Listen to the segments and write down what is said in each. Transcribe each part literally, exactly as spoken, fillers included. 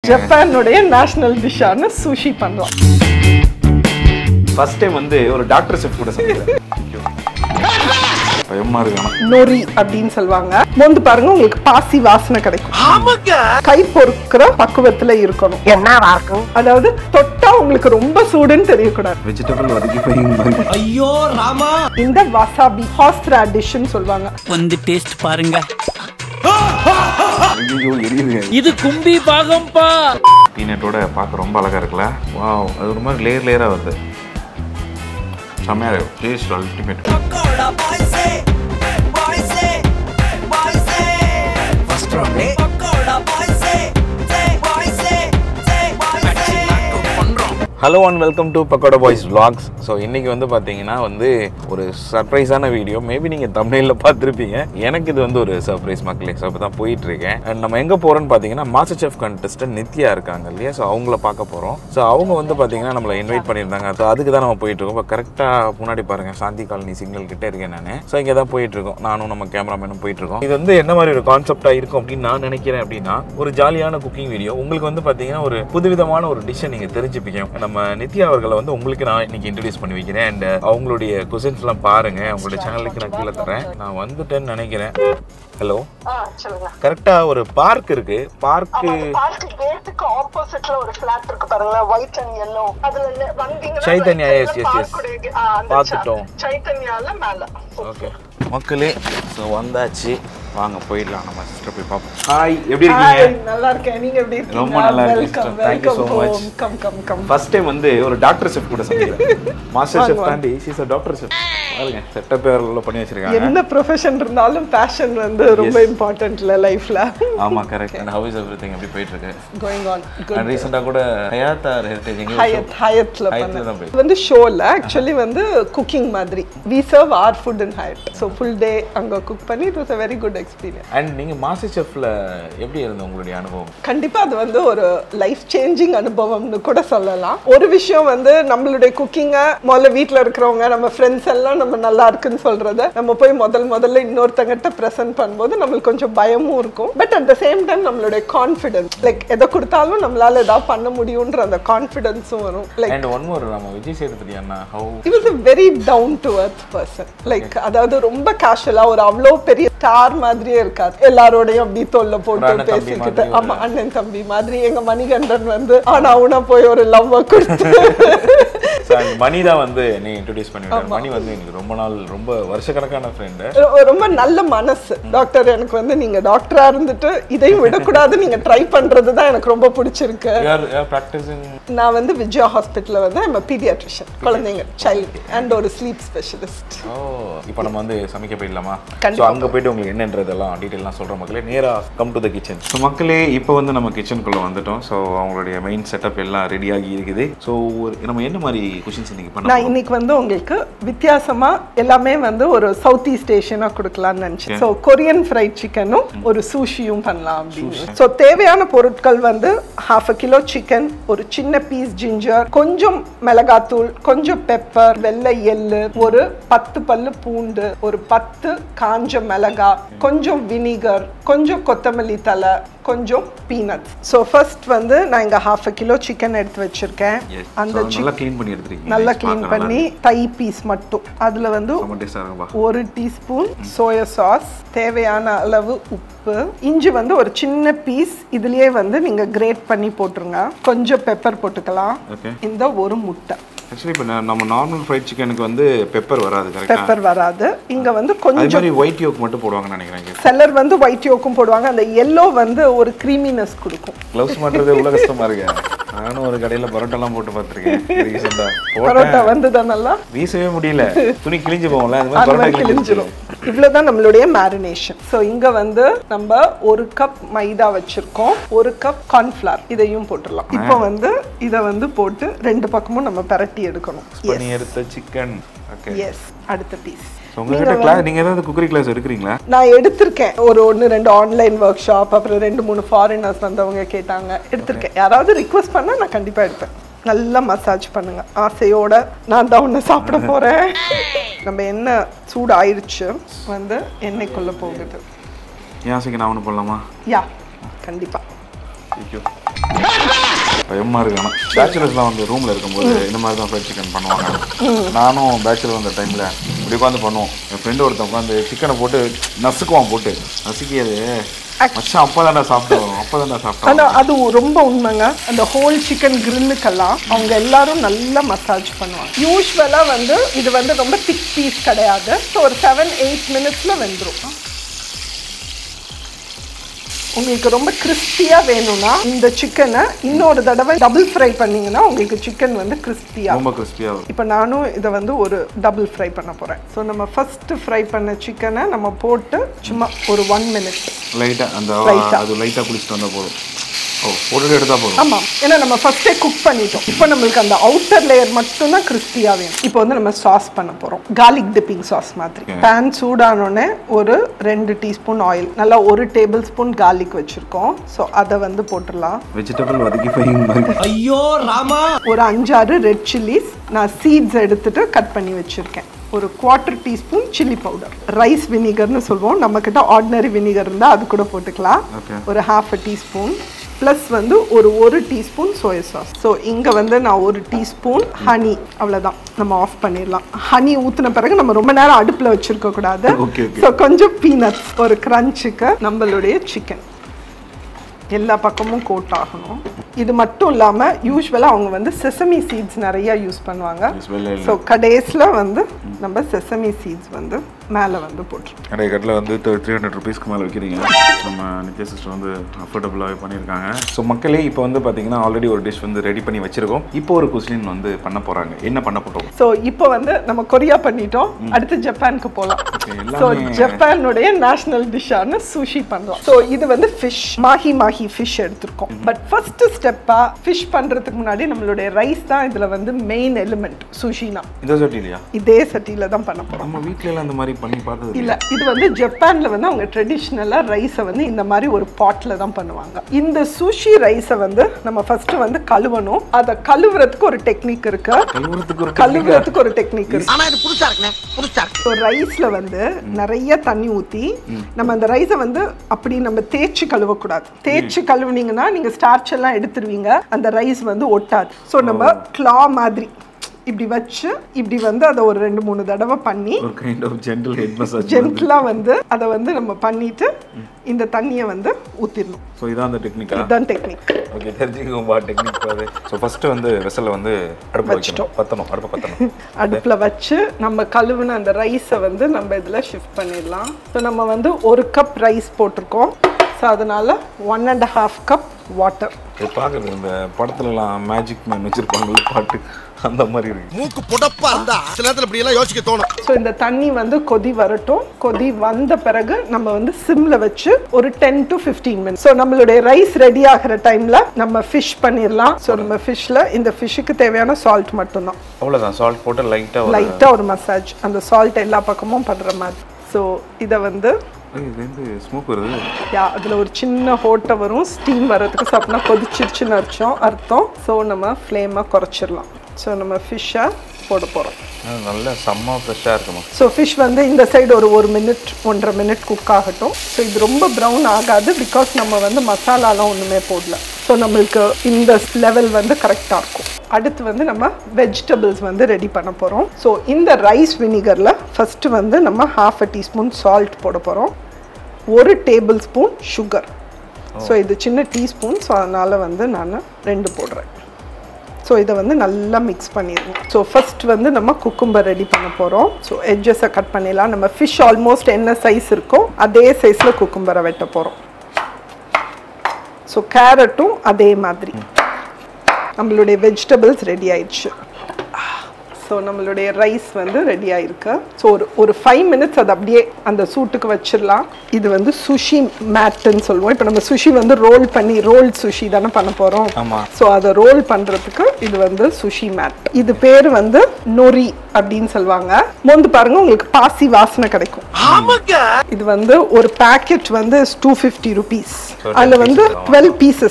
ஜப்பானுடைய national டிஷ்ஷான sushi பண்றோம். First time வந்து ஒரு டாக்டர் செஃப் கூட சமைக்கிறேன். பயமா இருக்கு. நொரி அப்படின்னு சொல்லுவாங்க. மோந்து பாருங்க, உங்களுக்கு பாசி வாசனை கிடைக்கும். ஆமாங்க. கை பொறுக்கிற பக்குவத்துல இருக்கணும். என்னவா இருக்கும்? அதாவது தொட்டா உங்களுக்கு ரொம்ப சூடுன்னு தெரியக்கூடாது. வெஜிடபிள் வதக்கி போயிங்க. ஐயோ ராமா. இந்த வசாபி ஹார்ஸ் ராடிஷ்னு சொல்லுவாங்க. வந்து டேஸ்ட் பாருங்க. ஐயோ எரியுது. இது கும்பி பாகம்பா. பீனட்டோட பார்க்க ரொம்ப அழகா இருக்குல்ல. வாவ், அது ஒரு மாதிரி லேயர் லேயரா வருது. செமையா இருக்கு. Taste ultimate. Pakoda boys boys boys first round Pakoda boys boys hello and welcome to Pakoda boys vlogs. So இன்றைக்கி வந்து பார்த்தீங்கன்னா வந்து ஒரு சர்ப்ரைஸான வீடியோ. மேபி நீங்கள் தமிழில் பார்த்துருப்பீங்க. எனக்கு இது வந்து ஒரு சர்ப்ரைஸ் மக்களே. ஸோ அப்போ தான் போயிட்டுருக்கேன். அண்ட் நம்ம எங்கே போகிறோன்னு பார்த்தீங்கன்னா மாஸ்டர் செஃப் கண்டஸ்டன்ட் நித்யா இருக்காங்க இல்லையா. ஸோ அவங்கள பார்க்க போகிறோம். ஸோ அவங்க வந்து பார்த்தீங்கன்னா நம்மளை இன்வைட் பண்ணியிருந்தாங்க. ஸோ அதுக்கு தான் நம்ம போயிட்டுருக்கோம். இப்போ கரெக்டாக முன்னாடி பாருங்கள், சாந்தி காலனி சிக்னல் கிட்டே இருக்கேன் நான். ஸோ இங்கே தான் போயிட்டுருக்கோம். நானும் நம்ம கேமராமேனும் போயிட்டுருக்கோம். இது வந்து என்ன மாதிரி ஒரு கான்செப்டாக இருக்கும் அப்படின்னு நான் நினைக்கிறேன் அப்படின்னா, ஒரு ஜாலியான குக்கிங் வீடியோ. உங்களுக்கு வந்து பார்த்தீங்கன்னா ஒரு புதுவிதமான ஒரு டிஷ்ஷை நீங்கள் தெரிஞ்சுப்பீங்க. நம்ம நித்யா அவர்களை வந்து உங்களுக்கு நான் இன்னைக்கு இன்ட்ரோடியூஸ் பண்ணி வைக்கிறேன். அண்ட் அவங்களுடைய குசின்ஸ் எல்லாம் பாருங்க. அவங்களுடைய சேனலுக்கு நான் கீழே தரேன். நான் வந்துட்டேன்னு நினைக்கிறேன். ஹலோ, கரெக்டா ஒரு பார்க் இருக்கு. பார்க் பார்க் கேட்டுக்கு ஆப்போசிட்ல ஒரு ஃபிளாட் இருக்கு பாருங்க, ஒயிட் அண்ட் yellow. அதுல வந்தீங்கன்னா சைத்தன்யா. எஸ் எஸ் எஸ் பார்த்துட்டோம். சைத்தன்யால மேல. ஓகே மக்களே, ஸோ வந்தாச்சு. வாங்க போயிடலாம். நம்ம சிஸ்டர் போய் பார்ப்போம். ஹாய், எப்படி இருக்கீங்க? நல்லா இருக்கேன். நீங்க எப்படி இருக்கீங்க? ரொம்ப நல்லா இருக்கேன். Thank you so much. Come come come. First time வந்து ஒரு டாக்டர் செஃப் கூட சமைக்கிறேன். மாஸ்டர் செஃப் தாண்டி சீஸ் டாக்டர் செஃப். பாருங்க செட்டப் எல்லாம் பண்ணி வச்சிருக்காங்க. என்ன ப்ரொஃபஷன் இருந்தாலும் பேஷன் வந்து ரொம்ப இம்பார்ட்டன்ட்ல லைஃப்ல. ஆமா correct. and how is everything? எப்படி போயிட்டு இருக்கு? going on good. and ரீசன்ட்டா கூட ஹயாத் ஆர் ஹெரிட்டேஜ் எங்க ஹயத் ஹயத்ல பண்ணேன். வந்து ஷோல एक्चुअली வந்து குக்கிங் மாதிரி we serve our food in Hyatt. so full day அங்க குக் பண்ணி it was a very good experience. and நீங்க மாஸ்டர் செஃப்ல எப்படி இருந்தது உங்களுடைய அனுபவம்? கண்டிப்பா அது வந்து ஒரு லைஃப் சேஞ்சிங் அனுபவம்னு கூட சொல்லலாம். ஒரு விஷயம் வந்து நம்மளுடைய குக்கிங்கை முதல்ல வீட்டில் இருக்கிறவங்க நம்ம ஃப்ரெண்ட்ஸ் எல்லாம் நம்ம நல்லா இருக்குன்னு சொல்றத நம்ம போய் முதல் முதல்ல இன்னொருத்தங்கிட்ட ப்ரெசென்ட் பண்ணும்போது நம்மளுக்கு கொஞ்சம் பயமும் இருக்கும். But at the same time நம்மளுடைய கான்ஃபிடன்ஸ், லைக் எதை கொடுத்தாலும் நம்மளால ஏதாவது பண்ண முடியும்ன்ற அந்த கான்ஃபிடன்ஸும் வரும். லைக் and one more, நம்ம விஜய் சேதுபதி அண்ணா how he was a very down to earth person. Like அதாவது ரொம்ப கேஷுவலா, ஒரு அவ்வளோ பெரிய ஸ்டார் மாதிரியே இருக்காது. எல்லாரோடையும் அப்படி தொல்லை போட்டு பேசிக்கிட்டு, ஆமா அண்ணன் தம்பி மாதிரி. எங்க மணிகண்டன் வந்து ஆனா உனா போய் ஒரு லவ் கொடுத்து மணி தான் வந்து நீ இன்ட்ரோடியூஸ் பண்ணிவிட்டார். மணி வந்து எனக்கு ரொம்ப நாள், ரொம்ப வருஷக்கணக்கான ஃப்ரெண்டு. ரொம்ப நல்ல மனசு. டாக்டர், எனக்கு வந்து நீங்க டாக்டரா இருந்துட்டு இதையும் விடக்கூடாது, நீங்க ட்ரை பண்றது தான் எனக்கு ரொம்ப பிடிச்சிருக்கு. நான் வந்து விஜயா ஹாஸ்பிட்டல்ல வந்து I'm a pediatrician, குழந்தைங்க சைல்ட் அண்ட் ஒரு ஸ்லீப் ஸ்பெஷலிஸ்ட். ஓ, இப்போ நம்ம வந்து சமைக்க போயிடலாமா? ஸோ அங்கே போயிட்டு உங்களுக்கு என்னன்றதெல்லாம் டீட்டெயிலாம் சொல்கிறோம் மக்களே. நேராக come to the kitchen. So மக்களே இப்போ வந்து நம்ம கிச்சனுக்குள்ளே வந்துட்டோம். ஸோ அவங்களுடைய மெயின் செட்டப் எல்லாம் ரெடியாகி இருக்குது. ஸோ நம்ம என்ன மாதிரி குஷின்ஸ் இன்னைக்கு பண்ணலாம்? நான் இன்னைக்கு வந்து உங்களுக்கு வித்தியாசமா எல்லாமே வந்து ஒரு சவுத் ஈஸ்ட் ஏஷியனா கொடுக்கலாம்னு நினைச்சேன். ஸோ கொரியன் ஃப்ரைட் சிக்கனும் ஒரு சூஷியும் பண்ணலாம் அப்படின்னு. ஸோ தேவையான பொருட்கள் வந்து ஹாஃப் அ கிலோ சிக்கன், ஒரு சின்ன பீஸ் ஜிஞ்சர், கொஞ்சம் மிளகாத்தூள், கொஞ்சம் பெப்பர், வெள்ளை எள்ளு, ஒரு பத்து பல்லு பூண்டு, ஒரு பத்து காஞ்ச மிளகா, கொஞ்சம் வினிகர், கொஞ்சம் கொத்தமல்லி தலை, கொஞ்சம் பீனட்ஸ். ஸோ ஃபர்ஸ்ட் வந்து நான் இங்கே ஹாஃப் அ கிலோ சிக்கன் எடுத்து வச்சிருக்கேன். அந்த நல்லா க்ளீன் பண்ணி எடுத்துருக்கீங்க. நல்லா க்ளீன் பண்ணி தை பீஸ் மட்டும். அதில் வந்து ஒரு டீஸ்பூன் சோயா சாஸ், தேவையான அளவு உப்பு, இஞ்சி வந்து ஒரு சின்ன பீஸ் இதுலயே வந்து நீங்க கிரேட் பண்ணி போட்டுருங்க. கொஞ்சம் பெப்பர் போட்டுக்கலாம். இந்த ஒரு முட்டை. ஆக்சுவலி இப்போ நம்ம நார்மல் ஃப்ரைட் சிக்கனுக்கு வந்து பெப்பர் வராது. கரெக்ட்டா? பெப்பர் வராது. இங்க வந்து கொஞ்சம் ஒயிட் யோக் மட்டும் போடுவாங்கன்னு நினைக்கிறேன். செல்லர் வந்து ஒயிட் யோக்கும் போடுவாங்க. அந்த yellow வந்து ஒரு க்ரீமினஸ் கொடுக்கும். க்ளவுஸ் மாட்டறதே உள்ள கஷ்டமா இருக்கு. நானும் ஒரு கடையில பரோட்டாலாம் போட்டு பார்த்திருக்கேன். ரீசன்ட்டா பரோட்டா வந்ததா நல்லா வீசவே முடியல. துணி கிழிஞ்சு போகும்ல, அந்த மாதிரி பரோட்டா கிழிஞ்சிரும். இவ்வளவுதான் நம்மளுடைய மேரினேஷன். ஸோ இங்க வந்து நம்ம ஒரு கப் மைதா வச்சிருக்கோம், ஒரு கப் கார்ன்ஃப்ளவர், இதையும் போட்டுடலாம். இப்போ வந்து இதை வந்து போட்டு ரெண்டு பக்கமும் நம்ம பரட்டி எடுக்கணும். பண்ணி எடுத்த சிக்கன். Okay, yes. அடுத்த பீஸ். உங்ககிட்ட கிளாஸ், நீங்க ஏதாவது குக்கரி கிளாஸ் எடுக்கிறீங்களா? நான் எடுத்திருக்கேன். ஒரு ஒன்று ரெண்டு ஆன்லைன் ஒர்க் ஷாப், அப்புறம் ரெண்டு மூணு ஃபாரினர்ஸ் வந்தவங்க கேட்டாங்க, எடுத்திருக்கேன். யாராவது ரிக்வெஸ்ட் பண்ணா நான் கண்டிப்பா எடுப்பேன். நல்லா மசாஜ் பண்ணுங்க ஆசையோட. நான் தான் ஒன்று சாப்பிட போறேன். நம்ம எண்ணெய் சூடு ஆயிடுச்சு, வந்து எண்ணெய்க்குள்ள போகுது. ஆசைக்கு நான் ஒன்று போடலாமா? யா, கண்டிப்பா. ஐயோ, பயமாக இருக்கு. ஆனால் பேச்சுலர்ஸ்லாம் வந்து ரூமில் இருக்கும்போது இந்த மாதிரி தான் ஃப்ரைட் சிக்கன் பண்ணுவாங்க. நானும் பேச்சுலர் அந்த டைமில் இப்படி உட்காந்து பண்ணுவோம். என் ஃப்ரெண்டு ஒருத்தன் உட்காந்து சிக்கனை போட்டு நசுக்குவான், போட்டு நசுக்கி அது மச்சான் அப்போ தானே சாப்பிட்டோம் அப்போ தானே சாப்பிட்டோம். ஆனால் அது ரொம்ப உண்மைங்க. அந்த ஹோல் சிக்கன் கிரில்லுக்கெல்லாம் அவங்க எல்லாரும் நல்லா மசாஜ் பண்ணுவாங்க. யூஸ்வலாக வந்து இது வந்து ரொம்ப திக் பீஸ் கிடையாது. ஸோ ஒரு செவன் எயிட் மினிட்ஸில் வெந்துடும். உங்களுக்கு ரொம்ப கிறிஸ்பியாக வேணும்னா இந்த சிக்கனை இன்னொரு தடவை டபுள் ஃப்ரை பண்ணிங்கன்னா உங்களுக்கு சிக்கன் வந்து கிறிஸ்பியாக ரொம்ப கிறிஸ்பியாக. இப்போ நானும் இதை வந்து ஒரு டபுள் ஃப்ரை பண்ண போகிறேன். ஸோ நம்ம ஃபஸ்ட்டு ஃப்ரை பண்ண சிக்கனை நம்ம போட்டு சும்மா ஒரு ஒன் மினிட் லைட்டாக அந்த அது லைட்டாக குளிச்சுட்டு வந்தால் போதும். ஓ போட்டு எடுத்தால் போதும். ஆமாம், ஏன்னா நம்ம ஃபஸ்ட்டே குக் பண்ணிட்டோம். இப்போ நம்மளுக்கு அந்த அவுட்டர் லேயர் மட்டும்தான் கிறிஸ்பியாக வேணும். இப்போ வந்து நம்ம சாஸ் பண்ண போகிறோம், கார்லிக் டிப்பிங் சாஸ் மாதிரி. பேன் சூடானோடனே ஒரு ரெண்டு டீஸ்பூன் ஆயில், நல்லா ஒரு டேபிள் ஸ்பூன் கார்லிக் வச்சுருக்கோம். ஸோ அதை வந்து போட்டுடலாம். வெஜிடபிள் வதக்கி ஃப்ரைங் மாதிரி. ஐயோ ராமா. ஒரு அஞ்சாறு ரெட் சில்லிஸ் நான் சீட்ஸ் எடுத்துட்டு கட் பண்ணி வச்சுருக்கேன். ஒரு quarter teaspoon chilli powder, rice வினிகர்னு சொல்லுவோம், நம்மக்கிட்ட ஆர்டினரி வினிகர் இருந்தால் அது கூட போட்டுக்கலாம். ஒரு ஹாஃப் அ டீஸ்பூன் ப்ளஸ் வந்து ஒரு ஒரு டீஸ்பூன் சோயா சாஸ். ஸோ இங்கே வந்து நான் ஒரு டீஸ்பூன் ஹனி, அவ்வளோதான், நம்ம ஆஃப் பண்ணிடலாம். ஹனி ஊற்றின பிறகு நம்ம ரொம்ப நேரம் அடுப்பில் வச்சுருக்க கூடாது. ஸோ கொஞ்சம் பீனட்ஸ் ஒரு க்ரன்ச்சுக்கு நம்மளுடைய சிக்கன் எல்லா பக்கமும் கோட் ஆகணும். இது மட்டும் இல்லாமல் யூஸ்வலாக அவங்க வந்து செசமி சீட்ஸ் நிறையா யூஸ் பண்ணுவாங்க. ஸோ கடைசியில் வந்து நம்ம செசமி சீட்ஸ் வந்து மேலே வந்து போட்டுருக்கோம். நிறைய கட்டில் வந்து த்ரீ ஹண்ட்ரட் ருபீஸ்க்கு மேலே வைக்கிறீங்க. நம்ம நித்யா சிஸ்டர் வந்து அஃபோர்டபுளாகவே பண்ணியிருக்காங்க. ஸோ மக்களே இப்போ வந்து பார்த்தீங்கன்னா ஆல்ரெடி ஒரு டிஷ் வந்து ரெடி பண்ணி வச்சிருக்கோம். இப்போ ஒரு குஸ்லின் வந்து பண்ண போகிறாங்க. என்ன பண்ண போகிறோம்? ஸோ இப்போ வந்து நம்ம கொரியா பண்ணிட்டோம், அடுத்து ஜப்பானுக்கு போகலாம். ஸோ ஜப்பானுடைய நேஷனல் டிஷ்ஷான சுஷி பண்ணலாம். ஸோ இது வந்து ஃபிஷ், மாஹி மாஹி ஃபிஷ் எடுத்துருக்கோம். பட் ஃபர்ஸ்ட் ஸ்டெப்பாக ஃபிஷ் பண்ணுறதுக்கு முன்னாடி நம்மளுடைய ரைஸ் தான் இதில் வந்து மெயின் எலிமெண்ட். சுஷினா இந்த சட்டிலையா? இதே சட்டியில் தான் பண்ண போகிறோம். நம்ம வீட்டில எல்லாம் இந்த மாதிரி பண்ணி பார்த்தது இல்ல. இது வந்து ஜப்பான்ல வந்து அவங்க ட்ரெடிஷனலா ரைஸை வந்து இந்த மாதிரி ஒரு பாட்ல தான் பண்ணுவாங்க. இந்த சுஷி ரைஸை வந்து நம்ம ஃபர்ஸ்ட் வந்து கழுவணும். அதை கழுவுறதுக்கு ஒரு டெக்னிக் இருக்கு. கழுவுறதுக்கு ஒரு டெக்னிக் இருக்கு. ஆனா இது புதுசா இருக்குனே, புதுசா இருக்கு. ஒரு ரைஸ்ல வந்து நிறைய தண்ணி ஊத்தி நம்ம அந்த ரைஸை வந்து அப்படி நம்ம தேய்ச்சி கழுவ கூடாது. தேய்ச்சி கழுவுனீங்கன்னா நீங்க ஸ்டார்ச் எல்லாம் எடுத்துருவீங்க, அந்த ரைஸ் வந்து ஒட்டாது. ஸோ நம்ம கிளா மாதிரி இப்படி வச்சு இப்படி வந்து அதை ஒரு ரெண்டு மூணு தடவை பண்ணி ஒரு kind of gentle head massage ஜென்டிலாக வந்து அதை வந்து நம்ம பண்ணிட்டு இந்த தண்ணியை வந்து ஊற்றிடணும். ஸோ இதான் அந்த டெக்னிக். இதுதான் டெக்னிக். ஓகே, தெரிஞ்சுக்கோம்பா டெக்னிக் அது. ஸோ ஃபஸ்ட்டு வந்து வெசலில் வந்து அடுப்பு வச்சிட்டோம், பற்றணும், அடுப்பை பற்றணும். அடுப்பில் வச்சு நம்ம கழுவுன அந்த ரைஸை வந்து நம்ம இதில் ஷிஃப்ட் பண்ணிடலாம். ஸோ நம்ம வந்து ஒரு கப் ரைஸ் போட்டிருக்கோம். ஸோ அதனால் one and half cup water. இது பார்க்குறது இந்த படத்துலலாம் மேஜிக் மேன் வச்சுருப்பாங்களே பாட்டு, அந்த மாதிரி இருக்கு. மூக்கு புடப்பா இருந்தா சில நேரத்துல இப்படி எல்லாம் யோசிக்க தோணும். ஸோ இந்த தண்ணி வந்து கொதி வரட்டும். கொதி வந்த பிறகு நம்ம வந்து சிம்ல வச்சு ஒரு ten to fifteen minutes. So நம்மளுடைய ரைஸ் ரெடி ஆகிற டைம்ல நம்ம ஃபிஷ் பண்ணிடலாம். ஸோ நம்ம ஃபிஷ்ல இந்த ஃபிஷ்ஷுக்கு தேவையான சால்ட் மட்டும்தான். அவ்வளோதான், சால்ட் போட்டு லைட்டாக லைட்டாக ஒரு மசாஜ், அந்த சால்ட் எல்லா பக்கமும் படுற மாதிரி. ஸோ இதை வந்து ஸ்மோக் வருது. யா, அதில் ஒரு சின்ன ஹோட்டை வரும், ஸ்டீம் வர்றதுக்கு. ஸோ அப்படின்னா கொதிச்சிருச்சுன்னு அர்த்தம் அர்த்தம் ஸோ நம்ம ஃப்ளேமை குறைச்சிடலாம். ஸோ நம்ம ஃபிஷ்ஷை போட போகிறோம். நல்ல செம்ம ஃப்ரெஷ்ஷாக இருக்குமா. ஸோ ஃபிஷ் வந்து இந்த சைடு ஒரு ஒரு மினிட் ஒன்றரை மினிட் குக் ஆகட்டும். ஸோ இது ரொம்ப ப்ரௌன் ஆகாது, பிகாஸ் நம்ம வந்து மசாலாலாம் ஒன்றுமே போடல. ஸோ நம்மளுக்கு இந்த லெவல் வந்து கரெக்டாக இருக்கும். அடுத்து வந்து நம்ம வெஜிடபிள்ஸ் வந்து ரெடி பண்ண போகிறோம். ஸோ இந்த ரைஸ் வினிகரில் ஃபஸ்ட்டு வந்து நம்ம ஹாஃப் அ டீஸ்பூன் சால்ட் போட போகிறோம். ஒரு டேபிள் ஸ்பூன் சுகர். ஸோ இது சின்ன டீஸ்பூன், ஸோ அதனால் வந்து நான் ரெண்டு போடுறேன். ஸோ இதை வந்து நல்லா மிக்ஸ் பண்ணிடுவோம். ஸோ ஃபஸ்ட் வந்து நம்ம குக்கும்பர் ரெடி பண்ண போகிறோம். ஸோ எட்ஜஸை கட் பண்ணிடலாம். நம்ம ஃபிஷ் ஆல்மோஸ்ட் என்ன சைஸ் இருக்கோ அதே சைஸில் குக்கும்பரை வெட்ட போகிறோம். ஸோ கேரட்டும் அதே மாதிரி. நம்மளுடைய வெஜிடபிள்ஸ் ரெடி ஆயிடுச்சு. ஸோ நம்மளுடைய ரைஸ் வந்து ரெடி ஆயிருக்கு. ஸோ ஒரு ஒரு ஃபைவ் மினிட்ஸ் அது அப்படியே அந்த சூட்டுக்கு வச்சிடலாம். இது வந்து சுஷி மேட்டுன்னு சொல்லுவோம். இப்போ நம்ம சுஷி வந்து ரோல் பண்ணி ரோல் சுஷி தானே பண்ண போகிறோம். ஸோ அதை ரோல் பண்ணுறதுக்கு இது வந்து சுஷி மேட். இது பேர் வந்து நொரி அப்படின்னு சொல்லுவாங்க. மோந்து பாருங்க, உங்களுக்கு பாசி வாசனை கிடைக்கும். இது வந்து ஒரு பேக்கெட் வந்து டூ ஃபிஃப்டி ருபீஸ். அதில் வந்து டுவெல் பீசஸ் இருக்கு.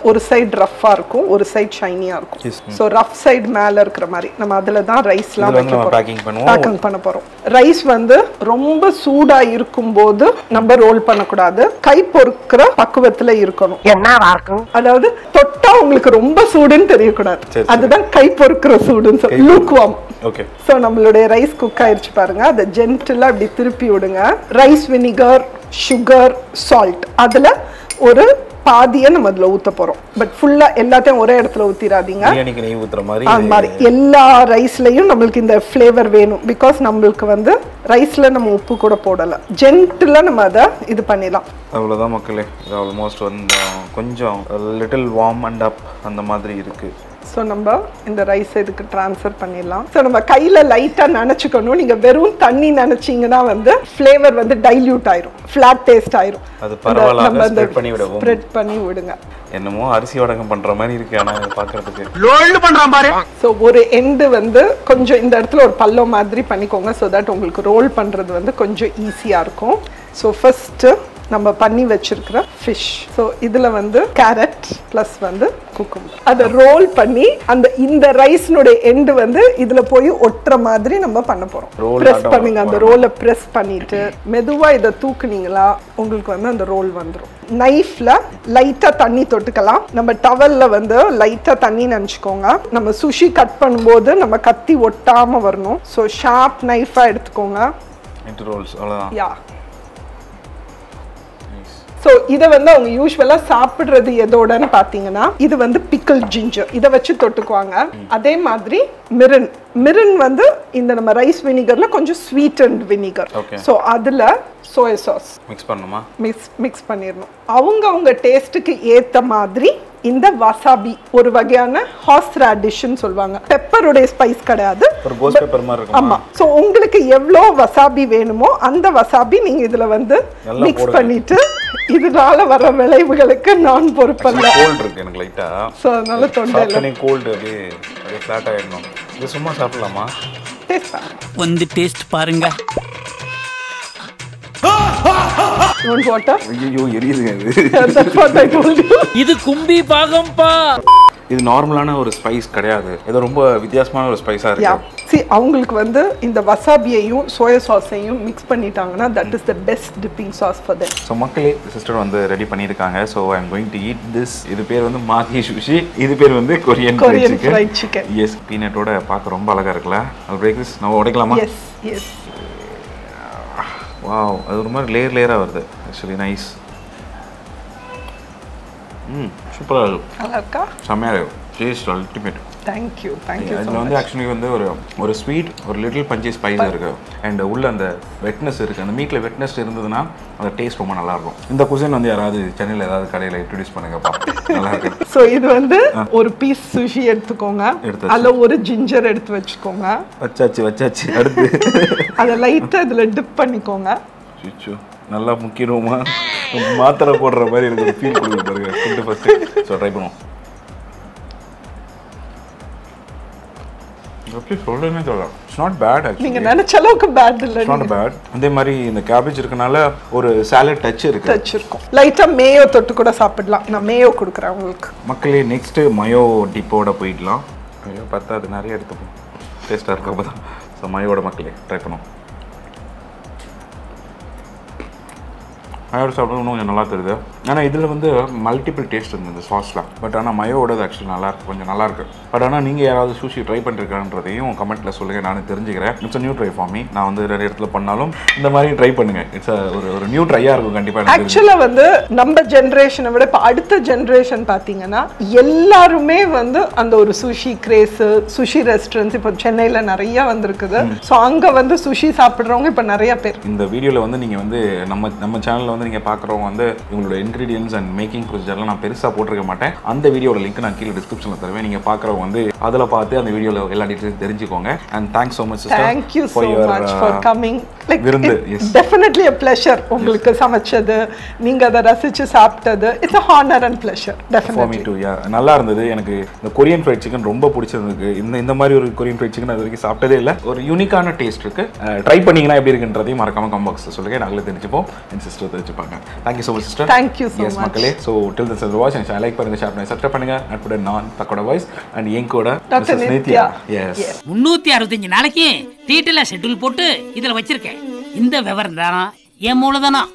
ஒரு சைடு ரஃப்பா இருக்கும் ஒரு சைடு ஷைனியா இருக்கும் சோ ரஃப் சைடு மேல இருக்கிற மாதிரி நம்ம அதுல தான் ரைஸ்லாம் வைக்க போறோம் பேக்கிங் பண்ணுவோம் பேக்கிங் பண்ண போறோம் ரைஸ் வந்து ரொம்ப சூடா இருக்கும்போது நம்ம ரோல் பண்ண கூடாது கை பொறுக்குற பக்குவத்துல இருக்கணும் என்னவா இருக்கும் அதாவது தொட்டா உங்களுக்கு ரொம்ப சூடுன்னு தெரிய கூடாது அதுதான் கை பொறுக்குற சூடுன்னு சொல்லி லூக்வார்ம் ஓகே சோ நம்மளுடைய ரைஸ் குக் ஆயிருச்சு பாருங்க அத ஜென்டிலா இப்படி திருப்பி விடுங்க ரைஸ் வினிகர் சுகர் சால்ட் அதுல ஒரு பாதியை நம்ம அதுல ஊத்த போறோம் பட் ஃபுல்லா எல்லாத்தையும் ஒரே இடத்துல ஊத்திராதீங்க பிரியாணிக்கு நெய் ஊத்துற மாதிரி அந்த மாதிரி எல்லா ரைஸ்லயும் நமக்கு இந்த ஃப்ளேவர் வேணும் பிகாஸ் நம்மளுக்கு வந்து ரைஸ்ல நம்ம உப்பு கூட போடல ஜென்டிலா நம்ம அதை இது பண்ணிடலாம் அவ்வளவுதான் மக்களே இது ஆல்மோஸ்ட் வந்து கொஞ்சம் லிட்டில் வார்ம் அண்ட் அப் அந்த மாதிரி இருக்கு ஸோ நம்ம இந்த ரைஸ் இதுக்கு ட்ரான்ஸ்ஃபர் பண்ணிடலாம் ஸோ நம்ம கையில் லைட்டாக நினச்சிக்கணும் நீங்கள் வெறும் தண்ணி நினச்சிங்கன்னா வந்து ஃப்ளேவர் வந்து டைல்யூட் ஆயிரும் ஃப்ளாட் டேஸ்ட் ஆயிரும் அது பரவாயில்ல ஸ்ப்ரெட் பண்ணி விடுவோம் ஸ்ப்ரெட் பண்ணி விடுங்க என்னமோ அரிசி வடகம் பண்ற மாதிரி இருக்கு ஆனா பார்க்கிறதுக்கு லோல்டு பண்றான் பாரு ஸோ ஒரு எண்டு வந்து கொஞ்சம் இந்த இடத்துல ஒரு பல்லோ மாதிரி பண்ணிக்கோங்க ஸோ தட் உங்களுக்கு ரோல் பண்ணுறது வந்து கொஞ்சம் ஈஸியாக இருக்கும் ஸோ ஃபர்ஸ்ட்டு நம்ம பண்ணி வச்சிருக்கிற ஃபிஷ் ஸோ இதுல வந்து கேரட் பிளஸ் வந்து குக்கும்பர் அதை ரோல் பண்ணி அந்த இந்த ரைஸ்னுடைய எண்டு வந்து இதுல போய் ஒட்டுற மாதிரி நம்ம பண்ண போறோம் பிரஸ் பண்ணுங்க அந்த ரோலை பிரஸ் பண்ணிட்டு மெதுவா இதை தூக்குனீங்களா உங்களுக்கு வந்து அந்த ரோல் வந்துடும் நைஃப்ல லைட்டா தண்ணி தொட்டுக்கலாம் நம்ம டவல்ல வந்து லைட்டா தண்ணி நினைச்சுக்கோங்க நம்ம சுஷி கட் பண்ணும்போது நம்ம கத்தி ஒட்டாம வரணும் ஸோ ஷார்ப் நைஃபா எடுத்துக்கோங்க ரோல்ஸ் அவ்வளவுதான் யா ஸோ இதை வந்து அவங்க யூஸ்வலா சாப்பிடுறது எதோடன்னு பாத்தீங்கன்னா இது வந்து பிக்கிள் ஜிஞ்சர் இதை வச்சு தொட்டுக்குவாங்க அதே மாதிரி மிரன் மிரன் வந்து இந்த நம்ம ரைஸ் வினிகர்ல கொஞ்சம் ஸ்வீட் அண்ட் வினிகர் ஸோ அதுல சோயா சாஸ் மிக்ஸ் பண்ணுமா மிக்ஸ் மிக்ஸ் பண்ணிடணும் அவங்க அவங்க டேஸ்ட்டுக்கு ஏத்த மாதிரி இந்த வசாபி ஒரு வகையான ஹார்ஸ் ராடிஷ்னு சொல்லுவாங்க பெப்பருடைய ஸ்பைஸ் கிடையாது ஒரு கோஸ் பெப்பர் மாதிரி இருக்கும் ஆமா சோ உங்களுக்கு எவ்வளோ வசாபி வேணுமோ அந்த வசாபி நீங்க இதுல வந்து மிக்ஸ் பண்ணிட்டு இதனால வர விளைவுகளுக்கு நான் பொறுப்பல்ல கோல்ட் இருக்கு எனக்கு லைட்டா சோ அதனால தொண்டையில கோல்ட் அப்படியே அப்படியே ஃபிளாட் ஆயிடணும் இது சும்மா சாப்பிடலாமா டேஸ்ட் வந்து டேஸ்ட் பாருங்க want water ஐயோ எரியுதுங்க இது that's what I told you இது கும்பி பாகம்பா இது நார்மலான ஒரு ஸ்பைஸ் கிடையாது இது ரொம்ப வித்தியாசமான ஒரு ஸ்பைஸா இருக்கு யா see அவங்களுக்கு வந்து இந்த வசாபியையும் சோயா சாஸையும் மிக்ஸ் பண்ணிட்டாங்கன்னா that is the best dipping sauce for them so மக்களே சிஸ்டர் வந்து ரெடி பண்ணியிருக்காங்க so I am going to eat this இது பேர் வந்து மாகி சுஷி இது பேர் வந்து Korean Korean fried chicken yes பீனட்டோட பார்க்க ரொம்ப அழகா இருக்குல்ல அது பிரேக் திஸ் நம்ம உடைக்கலாமா எஸ் எஸ் வாவ் அது ஒரு மாதிரி லேயர் லேயராக வருது ஆக்சுவலி நைஸ் ம் சூப்பராக இருக்கும் நல்லா இருக்கா செம்மையாக இருக்கும் டேஸ்ட் அல்டிமேட் தேங்க்யூ தேங்க்யூ இதில் வந்து ஆக்சுவலி வந்து ஒரு ஒரு ஸ்வீட் ஒரு லிட்டில் பஞ்சி ஸ்பைஸ் இருக்குது அண்ட் உள்ள அந்த வெட்னஸ் இருக்குது அந்த மீட்டில் வெட்னஸ் இருந்ததுன்னா அந்த டேஸ்ட் ரொம்ப நல்லாயிருக்கும் இந்த குசின் வந்து யாராவது சென்னையில் ஏதாவது கடையில் இன்ட்ரடியூஸ் பண்ணுங்கப்பா நல்லா இருக்கு ஸோ இது வந்து ஒரு பீஸ் சுஷி எடுத்துக்கோங்க அதில் ஒரு ஜிஞ்சர் எடுத்து வச்சுக்கோங்க வச்சாச்சு வச்சாச்சு அடுத்து அதை லைட்டாக இதில் டிப் பண்ணிக்கோங்க சிச்சு நல்லா முக்கியமா மாத்திரை போடுற மாதிரி எனக்கு ஃபீல் கொடுக்குது பாருங்க ஃபுட்டு ஃபஸ்ட்டு ஸோ ட்ரை பண்ணுவோம் ஓகே சொல்லுன்னு சொல்லலாம் இட்ஸ் நாட் பேட் ஆக்சுவலி நீங்க நினைச்ச அளவுக்கு பேட் இல்ல இட்ஸ் நாட் பேட் அதே மாதிரி இந்த கேபேஜ் இருக்கனால ஒரு சாலட் டச் இருக்கு டச் இருக்கும் லைட்டா மேயோ தொட்டு கூட சாப்பிடலாம் நான் மேயோ கொடுக்குறேன் உங்களுக்கு மக்களே நெக்ஸ்ட் மயோ டிப்போட போயிடலாம் ஐயோ பார்த்தா அது நிறைய எடுத்துப்போம் டேஸ்ட்டாக இருக்கு அப்போ தான் ஸோ மயோட மக்களே ட்ரை பண்ணுவோம் மயோட சாப்பிட இன்னும் கொஞ்சம் நல்லா தெரியுது ஆனால் இதில் வந்து மல்டிபிள் டேஸ்ட் இருக்குது இந்த சாஸ்லாம் பட் ஆனால் மயோடது ஆக்சுவலி நல்லா இருக்கு கொஞ்சம் நல்லா இருக்கு பட் ஆனால் நீங்கள் யாராவது சூஷி ட்ரை பண்ணிருக்கான்றதையும் கமெண்ட்டில் சொல்லுங்கள் நானும் தெரிஞ்சுக்கிறேன் it's new try for me நான் வந்து ரெண்டு இடத்துல பண்ணாலும் இந்த மாதிரி ட்ரை பண்ணுங்க இட்ஸ் ஒரு ஒரு நியூ ட்ரையாக இருக்கும் கண்டிப்பாக ஆக்சுவலாக வந்து நம்ம ஜென்ரேஷனை விட இப்போ அடுத்த ஜென்ரேஷன் பார்த்தீங்கன்னா எல்லாருமே வந்து அந்த ஒரு சுஷி கிரேஸு சுஷி ரெஸ்டாரண்ட்ஸ் இப்போ சென்னையில் நிறைய வந்திருக்குது ஸோ அங்கே வந்து சுஷி சாப்பிட்றவங்க இப்போ நிறைய பேர் இந்த வீடியோவில் வந்து நீங்கள் வந்து நம்ம நம்ம சேனலில் வந்து நீங்கள் பார்க்குறவங்க வந்து இவங்களோட இன்க்ரீடியன்ஸ் அண்ட் மேக்கிங் ப்ரொசீஜர்லாம் நான் பெருசாக போட்டிருக்க மாட்டேன் அந்த வீடியோட லிங்க் நான் கீழே டிஸ்கிரிப்ஷனில் தருவேன் நீங்கள் பார்க்குறவங்க வந்து அதில் பார்த்து அந்த வீடியோவில் எல்லா டீட்டெயில்ஸ் தெரிஞ்சுக்கோங்க and thanks so much sister thank you so much for coming like விருந்து டெஃபினெட்லி அ ப்ளஷர் உங்களுக்கு சமைச்சது நீங்கள் அதை ரசித்து சாப்பிட்டது it's a honour and pleasure definitely டூ யா நல்லா இருந்தது எனக்கு இந்த கொரியன் ஃப்ரைட் சிக்கன் ரொம்ப பிடிச்சிருந்துருக்கு இந்த இந்த மாதிரி ஒரு கொரியன் ஃப்ரைட் சிக்கன் அது வரைக்கும் சாப்பிட்டதே இல்லை ஒரு யூனிக்கான டேஸ்ட் இருக்கு ட்ரை பண்ணிங்கன்னா எப்படி இருக்குன்றதையும் மறக்காம கமெண்ட் பாக்ஸில் சொல்லுங்கள் நாங்களே தெரிஞ்சுப்போம் என் சிஸ்டர் தெரிஞ்சுப்பாங்க thank you so much sister thank you you so yes much. மக்களே so till this is watch and like பண்ணுங்க ஷேர் பண்ணுங்க சப்ஸ்கிரைப் பண்ணுங்க and put நான் பக்கோடா பாய்ஸ் and என் கூட Doctor Mrs Nithya. Nithya yes முன்னூத்தி அறுபத்தஞ்சு நாளைக்கு டீட்டெயிலா ஷெட்யூல் போட்டு இதுல வச்சிருக்கேன். இந்த விவரம் தானா என் மூலதானா